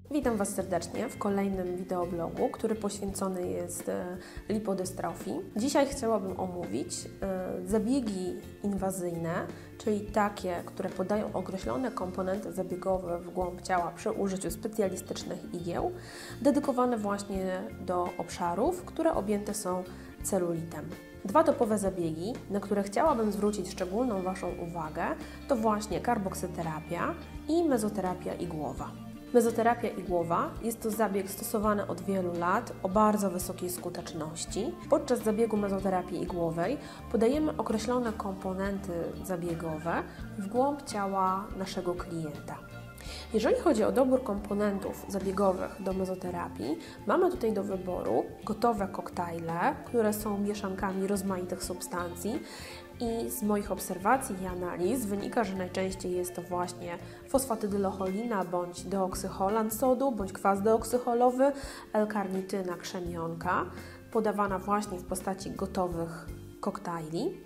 Witam Was serdecznie w kolejnym wideoblogu, który poświęcony jest lipodystrofii. Dzisiaj chciałabym omówić zabiegi inwazyjne, czyli takie, które podają określone komponenty zabiegowe w głąb ciała przy użyciu specjalistycznych igieł, dedykowane właśnie do obszarów, które objęte są celulitem. Dwa topowe zabiegi, na które chciałabym zwrócić szczególną Waszą uwagę, to właśnie karboksyterapia i mezoterapia igłowa. Mezoterapia igłowa jest to zabieg stosowany od wielu lat o bardzo wysokiej skuteczności. Podczas zabiegu mezoterapii igłowej podajemy określone komponenty zabiegowe w głąb ciała naszego klienta. Jeżeli chodzi o dobór komponentów zabiegowych do mezoterapii, mamy tutaj do wyboru gotowe koktajle, które są mieszankami rozmaitych substancji i z moich obserwacji i analiz wynika, że najczęściej jest to właśnie fosfatydylocholina bądź deoksycholan sodu, bądź kwas deoksycholowy, L-karnityna krzemionka, podawana właśnie w postaci gotowych koktajli.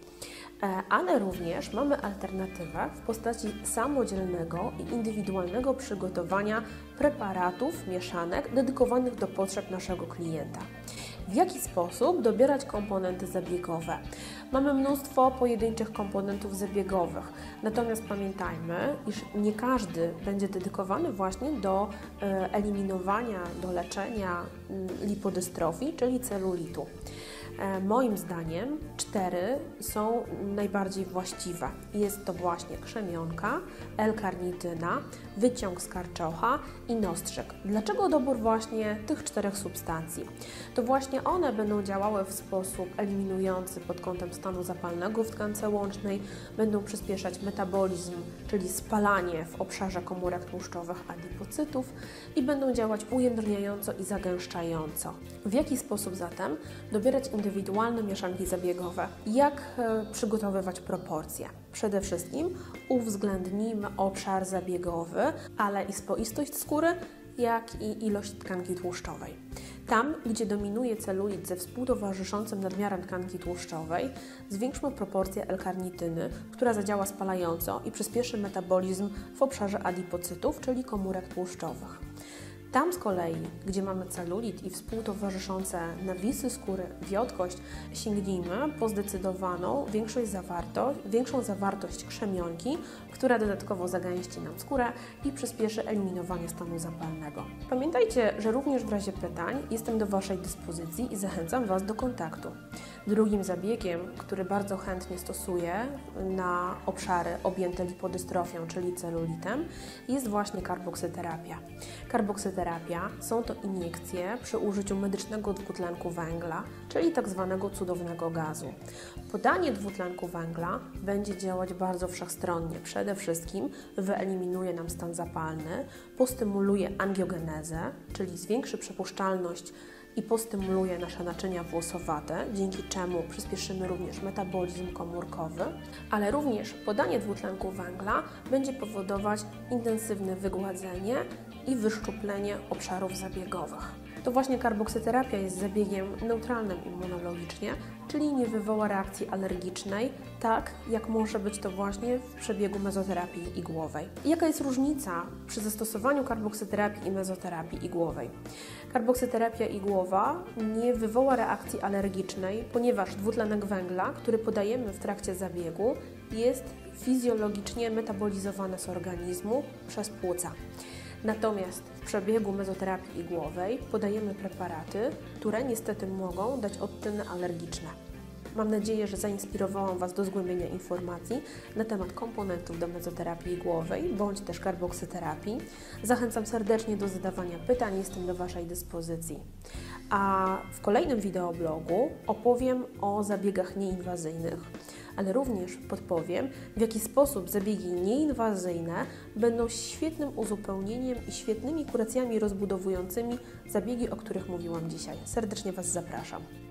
Ale również mamy alternatywę w postaci samodzielnego i indywidualnego przygotowania preparatów, mieszanek dedykowanych do potrzeb naszego klienta. W jaki sposób dobierać komponenty zabiegowe? Mamy mnóstwo pojedynczych komponentów zabiegowych, natomiast pamiętajmy, iż nie każdy będzie dedykowany właśnie do eliminowania, do leczenia lipodystrofii, czyli celulitu. Moim zdaniem 4 są najbardziej właściwe. Jest to właśnie krzemionka, L-karnityna, wyciąg z karczocha i nostrzyk. Dlaczego dobór właśnie tych 4 substancji? To właśnie one będą działały w sposób eliminujący pod kątem stanu zapalnego w tkance łącznej, będą przyspieszać metabolizm, czyli spalanie w obszarze komórek tłuszczowych adipocytów i będą działać ujędrniająco i zagęszczająco. W jaki sposób zatem dobierać indywidualne mieszanki zabiegowe? Jak przygotowywać proporcje? Przede wszystkim uwzględnijmy obszar zabiegowy, ale i spoistość skóry, jak i ilość tkanki tłuszczowej. Tam, gdzie dominuje celulit ze współtowarzyszącym nadmiarem tkanki tłuszczowej, zwiększmy proporcję L-karnityny, która zadziała spalająco i przyspieszy metabolizm w obszarze adipocytów, czyli komórek tłuszczowych. Tam z kolei, gdzie mamy celulit i współtowarzyszące nawisy skóry, wiotkość, sięgnijmy po zdecydowaną większą zawartość krzemionki, która dodatkowo zagęści nam skórę i przyspieszy eliminowanie stanu zapalnego. Pamiętajcie, że również w razie pytań jestem do Waszej dyspozycji i zachęcam Was do kontaktu. Drugim zabiegiem, który bardzo chętnie stosuję na obszary objęte lipodystrofią, czyli celulitem, jest właśnie karboksyterapia. Karboksyterapia są to iniekcje przy użyciu medycznego dwutlenku węgla, czyli tzw. cudownego gazu. Podanie dwutlenku węgla będzie działać bardzo wszechstronnie. Przede wszystkim wyeliminuje nam stan zapalny, postymuluje angiogenezę, czyli zwiększy przepuszczalność i postymuluje nasze naczynia włosowate, dzięki czemu przyspieszymy również metabolizm komórkowy, ale również podanie dwutlenku węgla będzie powodować intensywne wygładzenie i wyszczuplenie obszarów zabiegowych. To właśnie karboksyterapia jest zabiegiem neutralnym immunologicznie, czyli nie wywoła reakcji alergicznej, tak jak może być to właśnie w przebiegu mezoterapii igłowej. Jaka jest różnica przy zastosowaniu karboksyterapii i mezoterapii igłowej? Karboksyterapia igłowa nie wywoła reakcji alergicznej, ponieważ dwutlenek węgla, który podajemy w trakcie zabiegu, jest fizjologicznie metabolizowany z organizmu przez płuca. Natomiast w przebiegu mezoterapii igłowej podajemy preparaty, które niestety mogą dać odczyny alergiczne. Mam nadzieję, że zainspirowałam Was do zgłębienia informacji na temat komponentów do mezoterapii igłowej bądź też karboksyterapii. Zachęcam serdecznie do zadawania pytań, jestem do Waszej dyspozycji. A w kolejnym wideoblogu opowiem o zabiegach nieinwazyjnych, ale również podpowiem, w jaki sposób zabiegi nieinwazyjne będą świetnym uzupełnieniem i świetnymi kuracjami rozbudowującymi zabiegi, o których mówiłam dzisiaj. Serdecznie Was zapraszam.